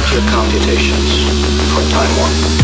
Start your computations for time one.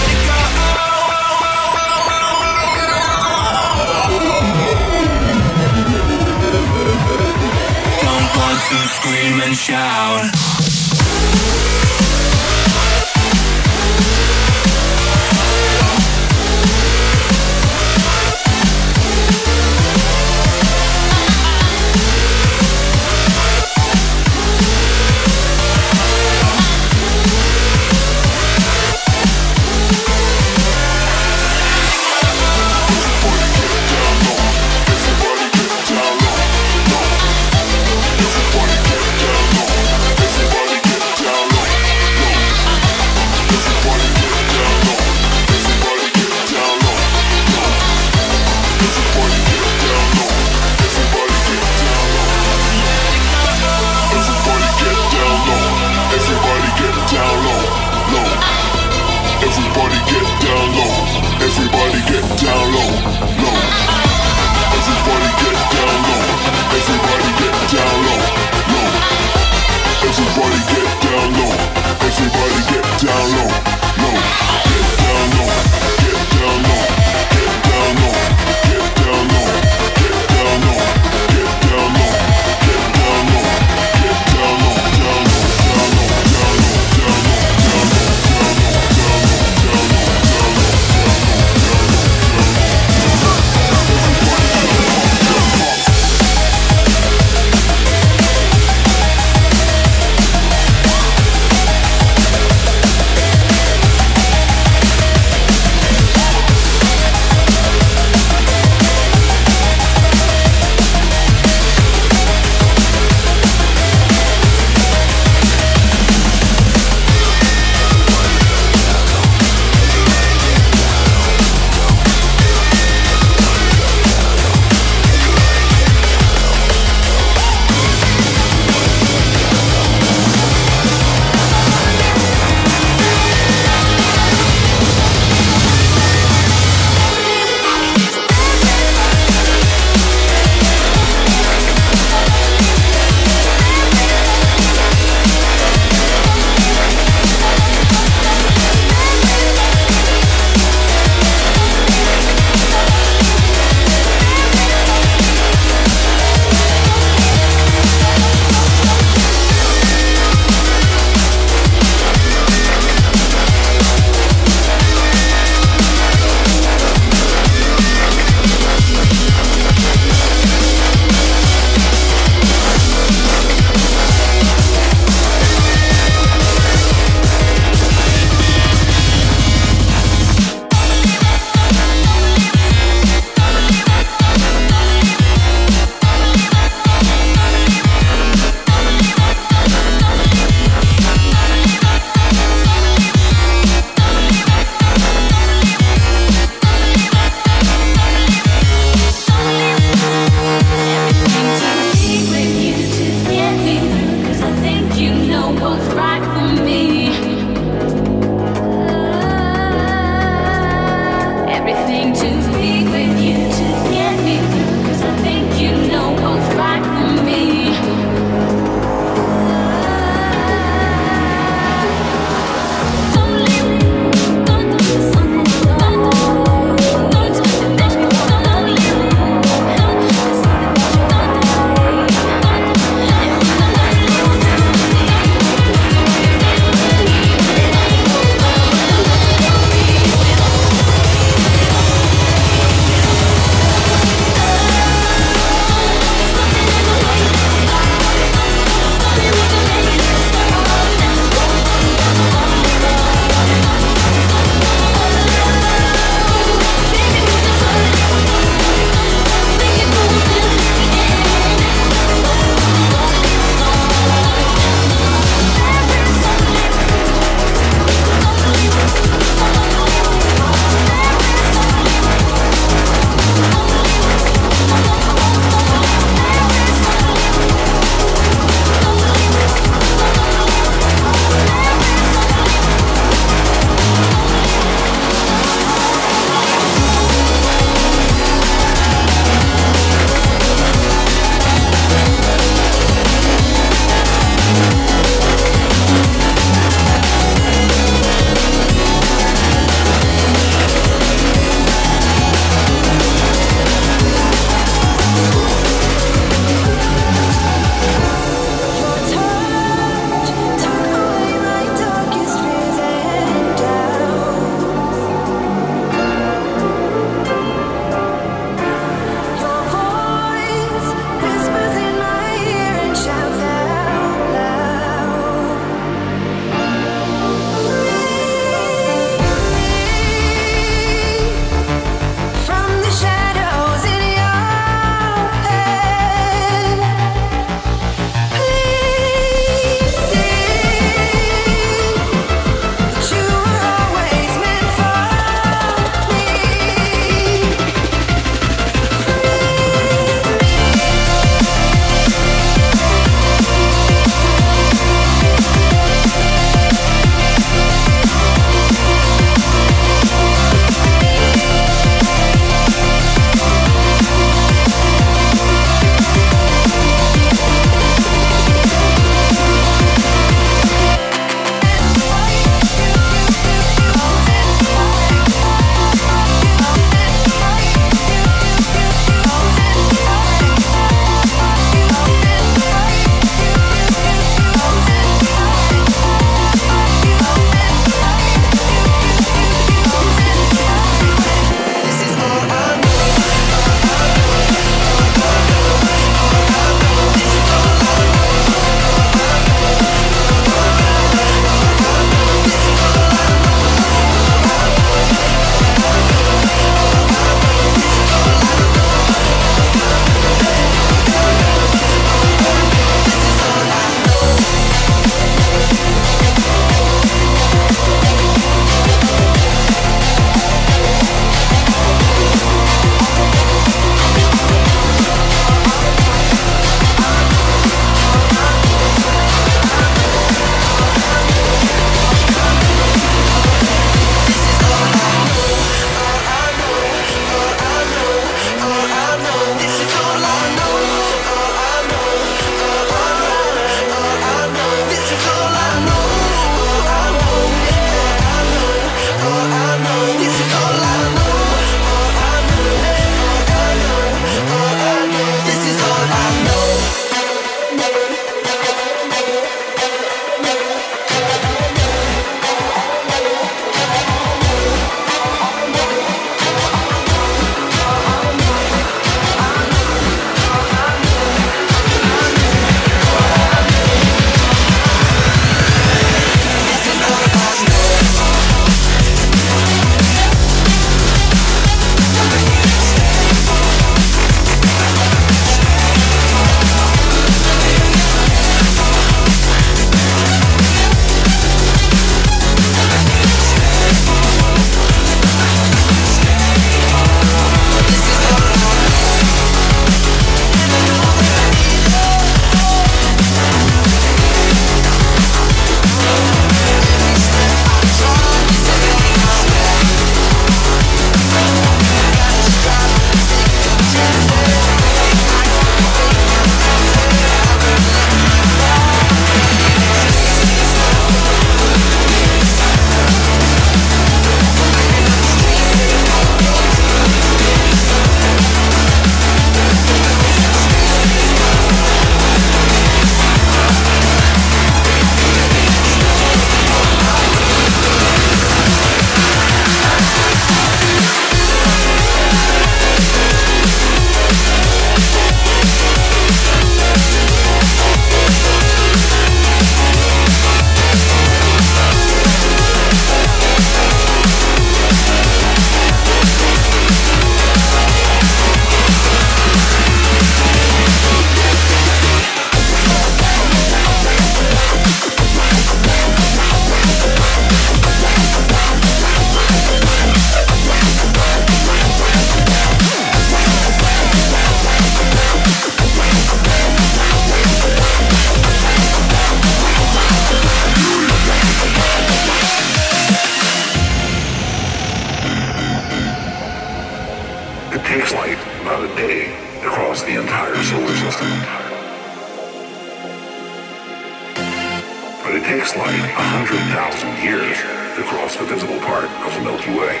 takes light 100,000 years to cross the visible part of the Milky Way.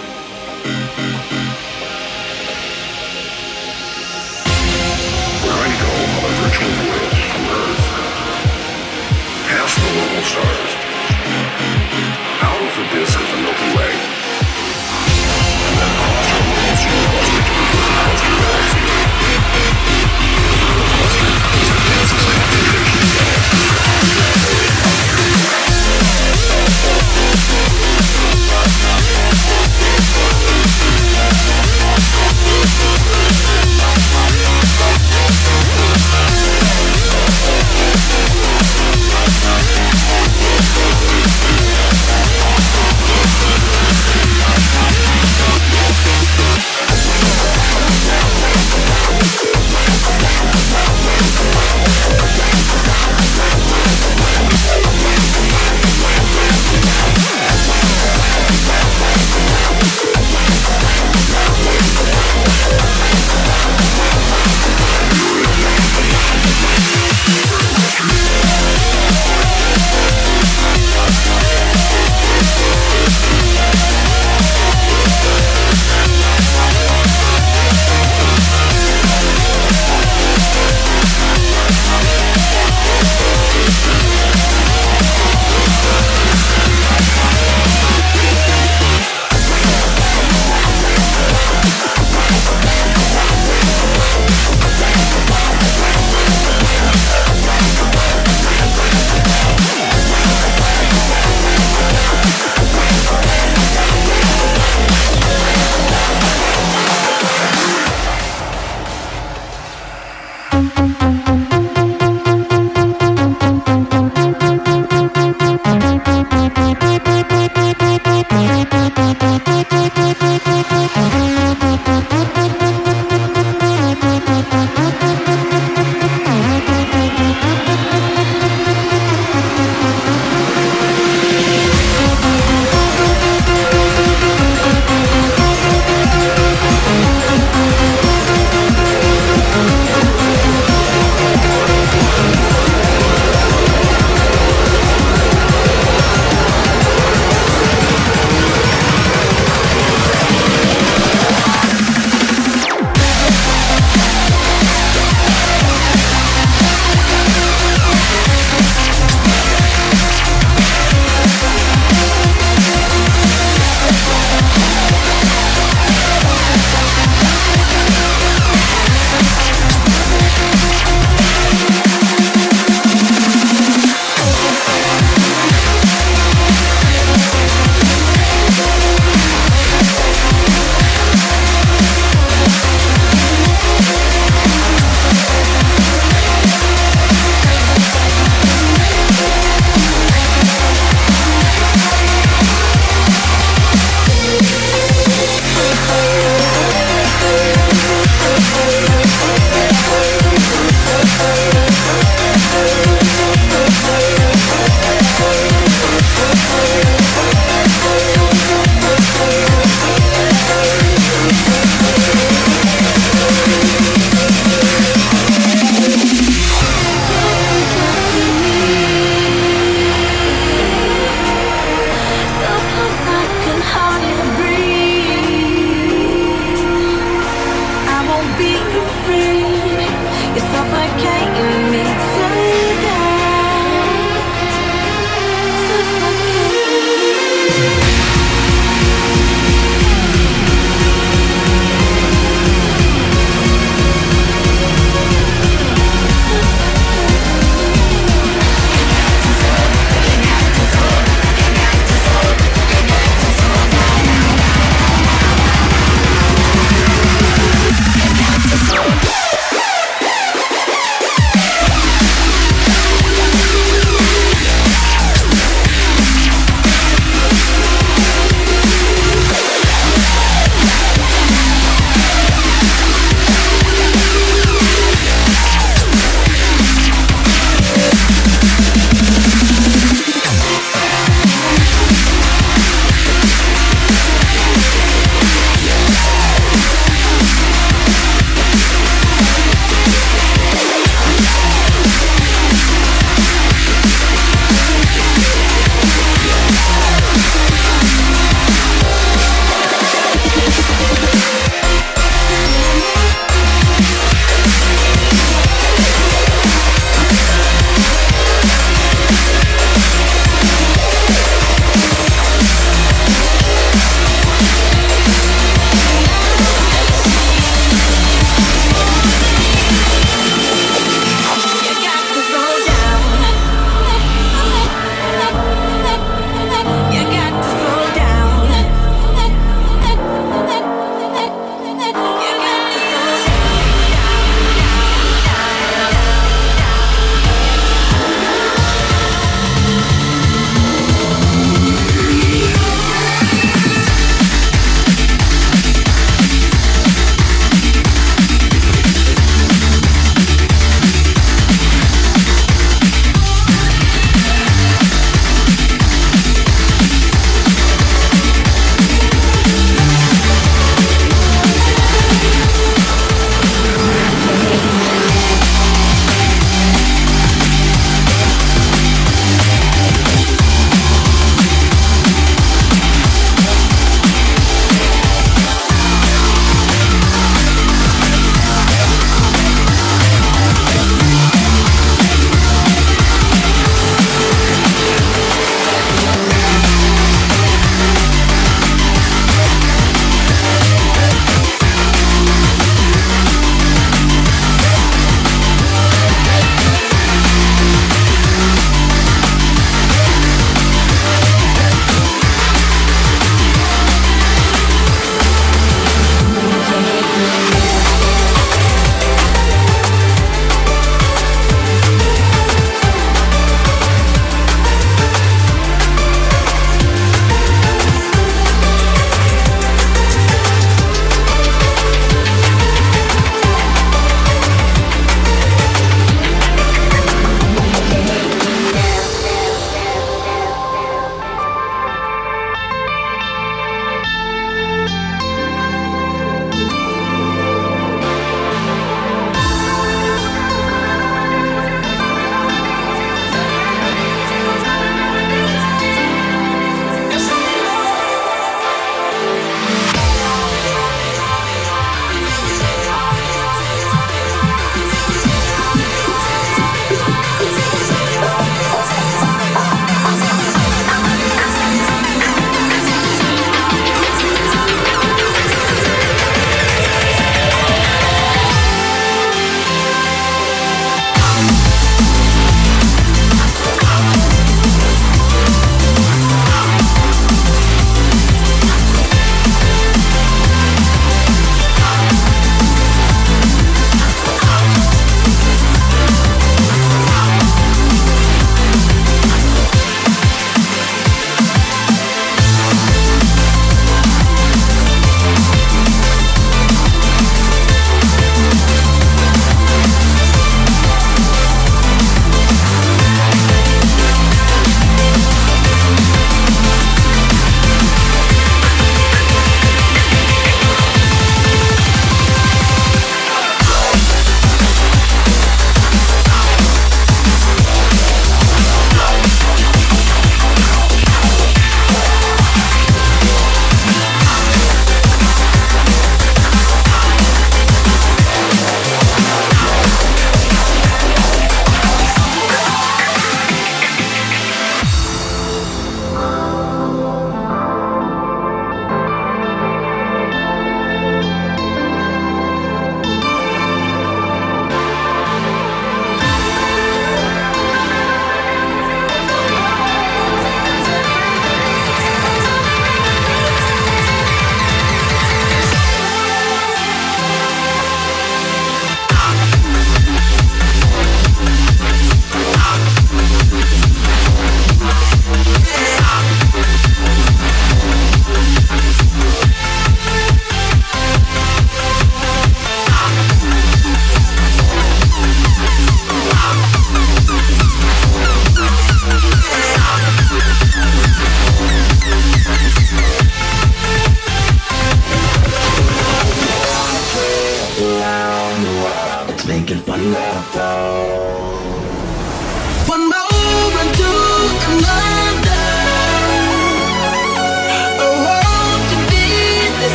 We're going to go on a virtual voyage from Earth, past the local stars, out of the disk of the Milky Way, and then across our local supercluster to the cluster galaxy. The cluster is the densest concentration of galaxies that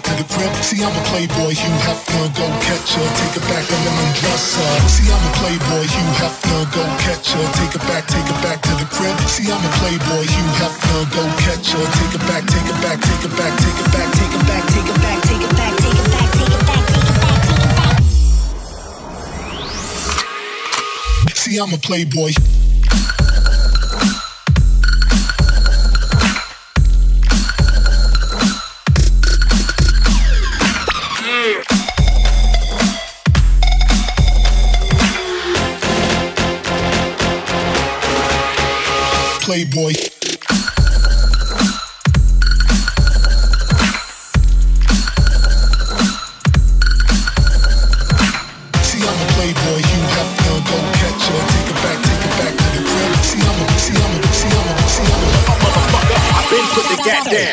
to the crib. See, I'm a playboy, Hugh Hefner, go catch her, take it back and then undress her. See, I'm a playboy, Hugh Hefner, go catch her, take it back to the crib. See, I'm a playboy, Hugh Hefner, go catch her, take it back, take it back, take it back, take it back, take it back, take it back, take it back, take it back, take it back, take it back, take it back. See, I'm a playboy. Playboy. See, I'm a playboy, Hugh Hefner, go catch her, take it back to the crib. See, I'm a motherfucker, I've been put the gat down.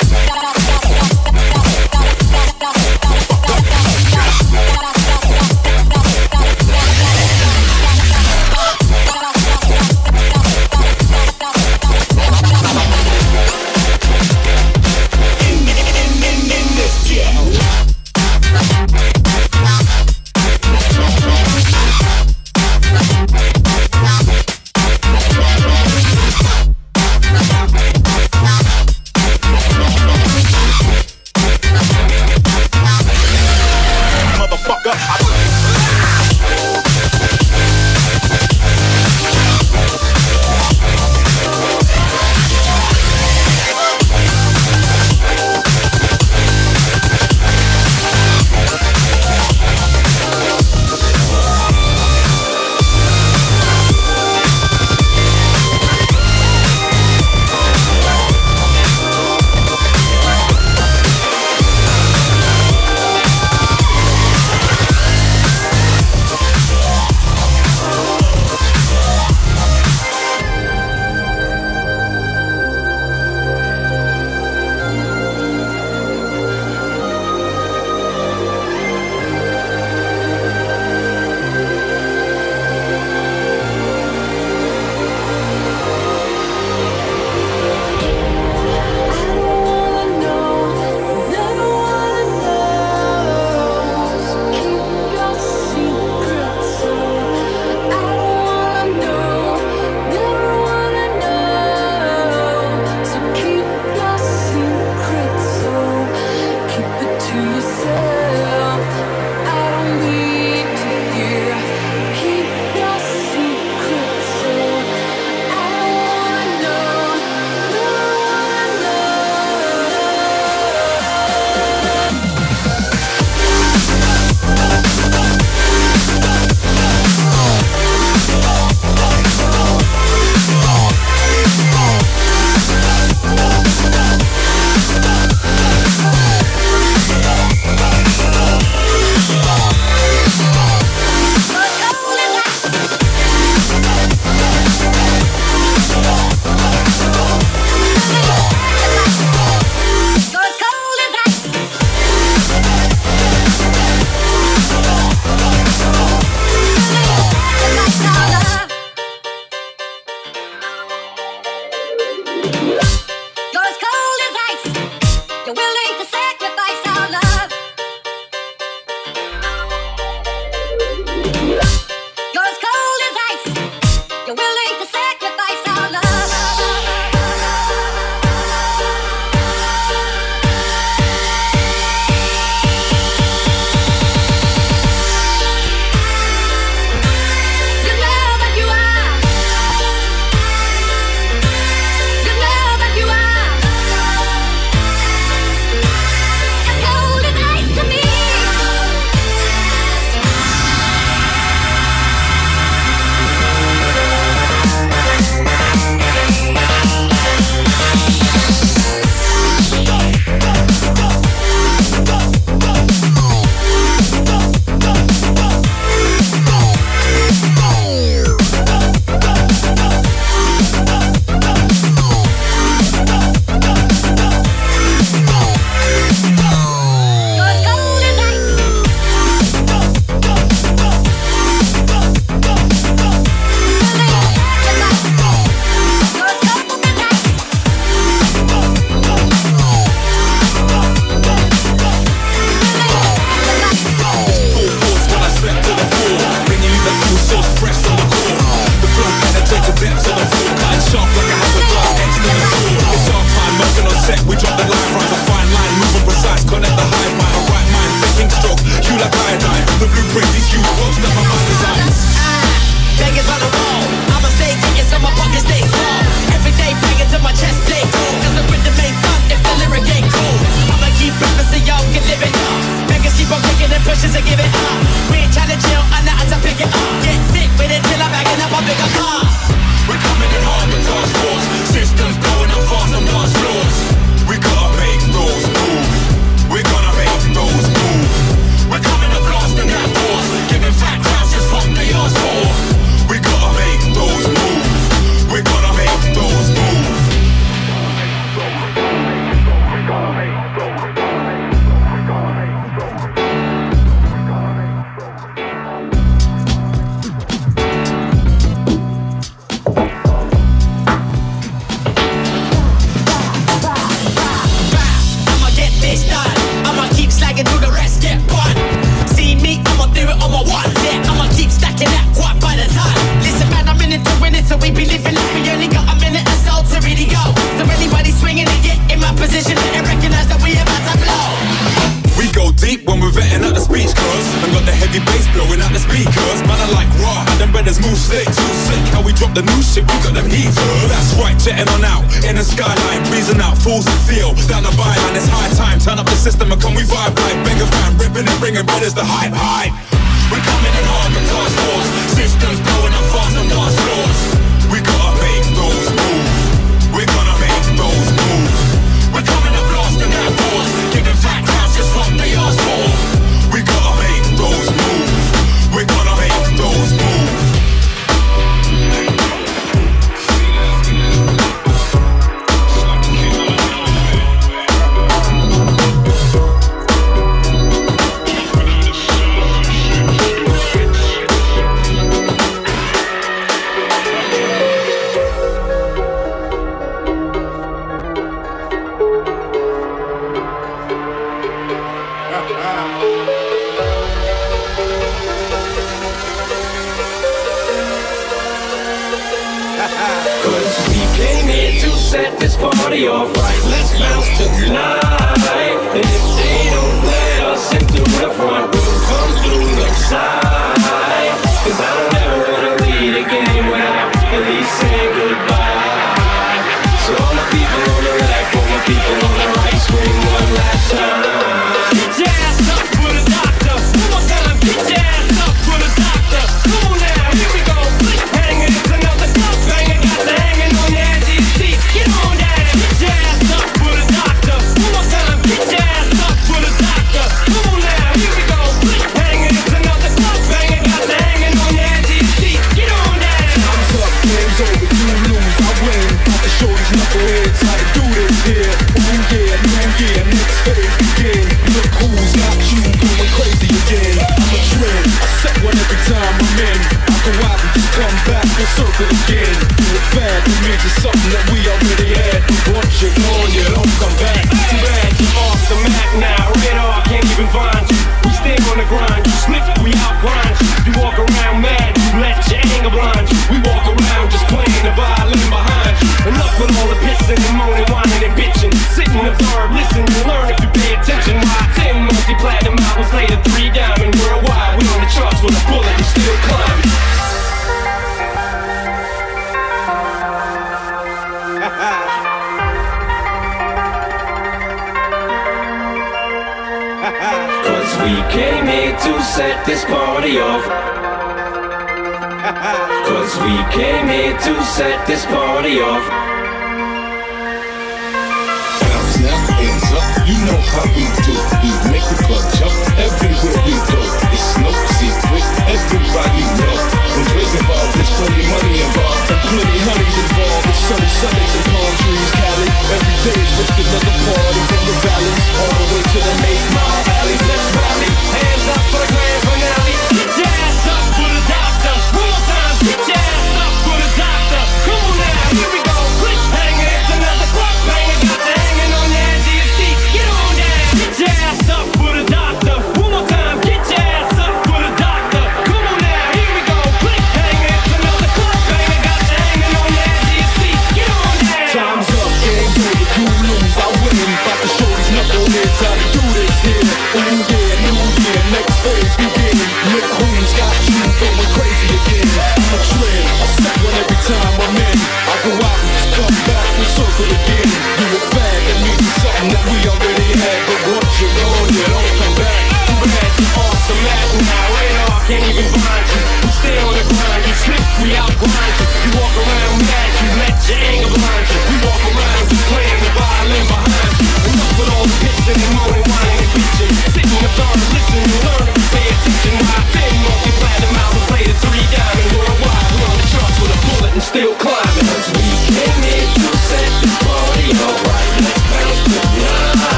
just to give it up. We ain't trying to chill, I know how to pick it up. Get sick with it till I'm bagging up a bigger car. We're coming in hard with task force. Systems blowing up fast on dance floors. We gotta make those move. We're gonna make those move. We're coming to blast in that force. Giving fat crowds just what they ask for. We gotta make those move. We're gonna make those move. Do the rest, get one. See me, I'ma do it on my one. Yeah, I'ma keep stacking that quad by the time. Listen, man, I'm in it to win it, so we be living like we only got a minute or so to really go. So anybody swinging and get in my position, and recognize that we about to blow. We go deep when we're vetting out the speech cuz and got the heavy bass blowing out the speakers. Man, I like raw, how them brothers move slick. Too sick, how we drop the new shit, we got them heaters. That's right, jetting on out, in the skyline, breezing out, fools and feel. Down the byline, it's high time, turn up the system and come we vibe like Beggar fan, ripping and bringing brothers the hype, hype. We're coming in hard with task force. Systems blowing up fast on dance floors. We gotta make those move. We're gonna make those move. We're coming to blast in that force. Giving fat crowds just what they ask for. We gotta make those move. We're gonna make those move. Set this party off right, let's bounce tonight. And if they don't let us into the front, we'll come through the side. Cause I don't ever wanna lead a game without at least saying goodbye. So all my people on the left, all my people on the right, scream one last time. Get your ass up for the doctor. One more time, get your ass up for the doctor. Come on now, here we go. Hanging, it's another club banger, got the hanging on the edge of your seat. Get on down, get your ass up for the doctor. One more time, get your ass up for the doctor. Come on now, here we go. Hanging, it's another club banger, got the hanging on the edge of your seat. Get on down. Time's up, game's over, you lose, I win. I can show these knuckleheads how to do this here. New year, next phase begin. Look who's got you going crazy again. I'm a trend, I set one every time I'm in. I go out and just come back and circle again. Do it bad, it means it's something that we already had. Once you're gone, you don't come back. Too bad you're off the map now. Radar can't even find you. We stay on the grind. You slip, we outgrind you. You walk around mad, you let your anger blind you. We walk around just playing the violin behind you. Enough with all the pissing and moaning, whining and bitching. Sitting observe, listen, you learn if you pay attention. Why 10 multi-platinum albums later, 3 diamond worldwide. We on the charts with a bullet and still climbing. Cause we came here to set this party off. Cause we came here to set this party off. Bounce now, hands up, you know how we do.